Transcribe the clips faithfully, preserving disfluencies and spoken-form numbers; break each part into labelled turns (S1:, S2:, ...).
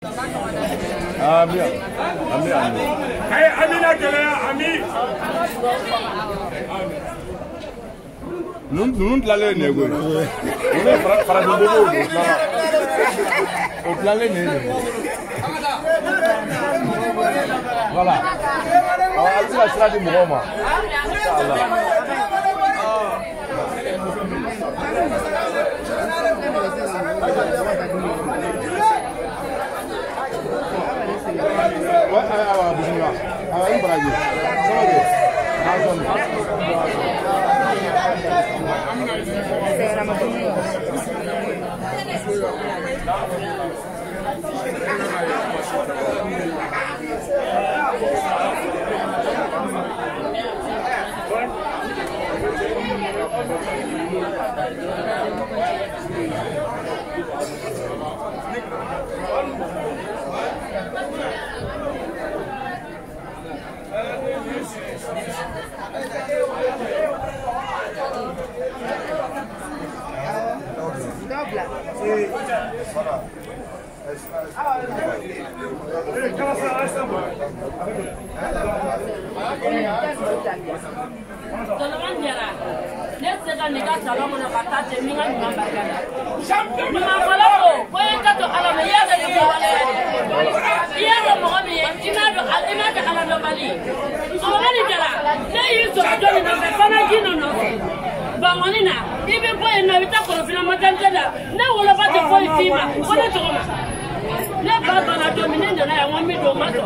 S1: Ami, ami, ami.
S2: Hey, ami na kele, ami.
S1: Nous, nous, nous l'allons négocier. On est fra, fra de bobo. On l'allait négocier. Voilà. On a dit la sera du Mouroma. Ouais, ah, ah, Bouchina. Ah, il braille. Ça va bien.
S3: Bangonina, even boy and Navita for Finamata, now all about the boy female. What a drama! Never dominant, and I want me to matter.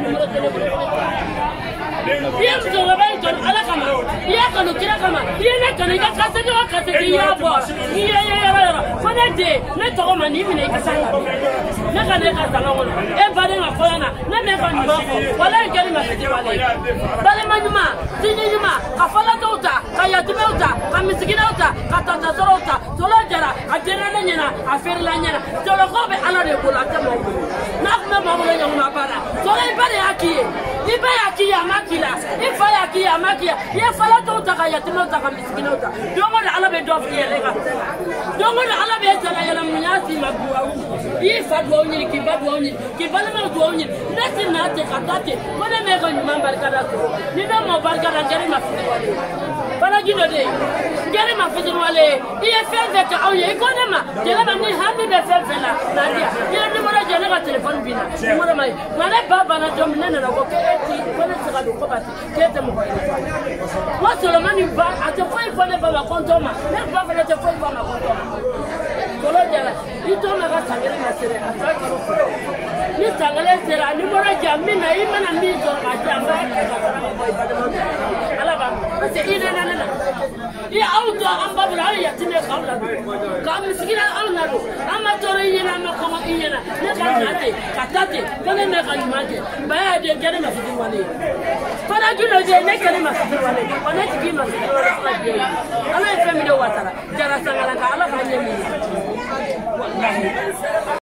S3: Yes, to the bank on Alakama, Yakan, Kirakama, Yakan, Yakasa, Katia, boss. Yeah, for that day, let all my even a Casana. Nakana, everybody of Polana, never know what I get in my city. Balamanuma, Tinima, Kafalatota, Kayatimota, Kamisigata, Katanazota, Tolajara, a Generalina, a Ferlana, Tolokobe, another Pulatamo. Not Mamma Yamabara, Tolay Aki, Ibayaki Yamakila, Ifayaki Yamakia, Yafalatota, Kayatimota, Kamisigata. Don't want to elevate off the Elega. Don't want to elevate Yamasi Magua. If I go only, keep up only, keep on only, nothing not take a dirty. When I make a member Karato, you know more Bargara Jerima. But I give a day. Jerima Fizimale, he felt that on your economy, Jeremy handed the Fella, Nadia, you never a general telephone vina. One of my, when I Baba and Dominant of okay, when it's about to get them. What's the money back at the point for the Baba Contoma? Let's Baba at the point for my Contoma. You don't have a Sangale, I try to Miss Sangale said, I never a Jamina, even a means of my Alabama. I said, yeah, outdoor, I'm Babylon, to make out of it. Come, Miskina, I'm a Tori, and I'm a common Indian. Let me Katati, when I make a magic, but I didn't get him a fifty money. But I do know they make him a fifty money, but let's give him a fifty money. I like family water. There are some other